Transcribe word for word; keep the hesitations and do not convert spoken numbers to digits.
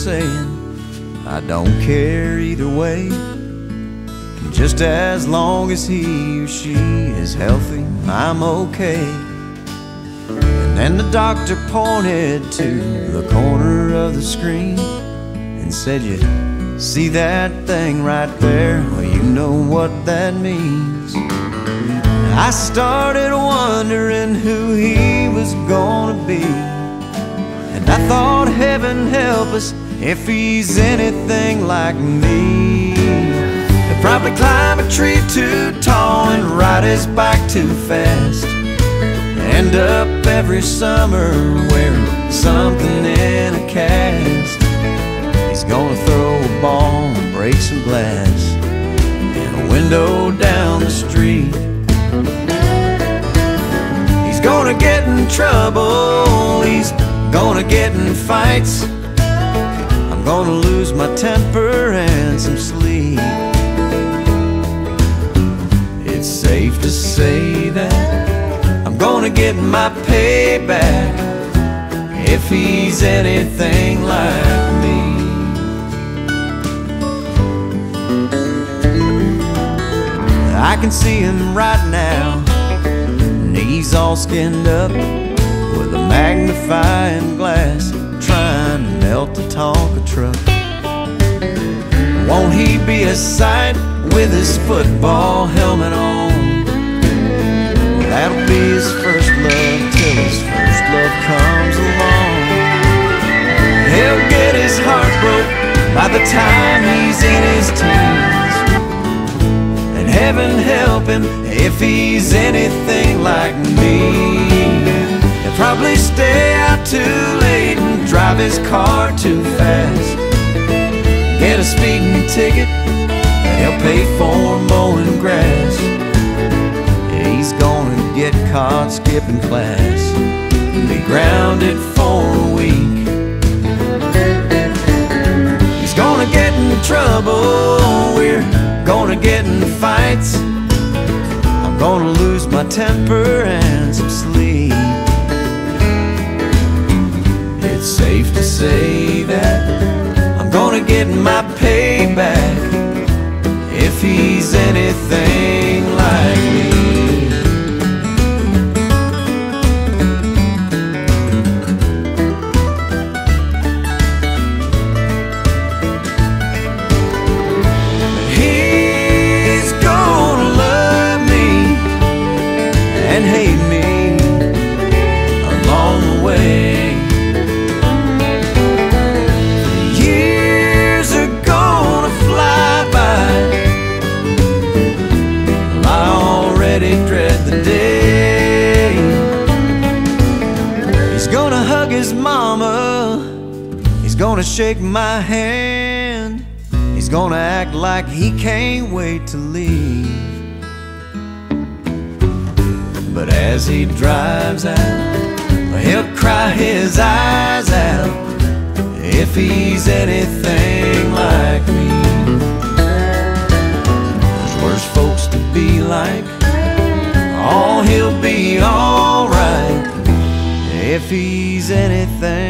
saying, I don't care either way, just as long as he or she is healthy, I'm okay. And then the doctor pointed to the corner of the screen and said, you see that thing right there? Well, you know what that means. I started wondering who he was gonna be, and I thought, heaven help us if he's anything like me. He'll probably climb a tree too tall and ride his bike too fast, end up every summer wearing something in a cast. He's gonna throw a ball and break some glass in a window down the street. He's gonna get in trouble, he's gonna get in fights. I'm gonna lose my temper and some sleep. It's safe to say that I'm gonna get my payback if he's anything like me. I can see him right now, knees all skinned up, with a magnifying glass, trying to melt the Tonka truck. Won't he be a sight with his football helmet on? That'll be his first love till his first love comes along. He'll get his heart broke by the time he's in his teens, and heaven help him if he's anything like me. He'll probably stay out too late and drive his car too fast, get a speeding ticket and he'll pay for mowing grass. He's gonna get caught skipping class and be grounded for a week. He's gonna get in trouble, we're gonna get in fights. I'm gonna lose my temper and some sleep. It's safe to say that I'm gonna get my payback if he's anything like me. Dread the day he's gonna hug his mama, he's gonna shake my hand, he's gonna act like he can't wait to leave. But as he drives out, he'll cry his eyes out if he's anything like me. There's worse folks to be like, oh, he'll be alright if he's anything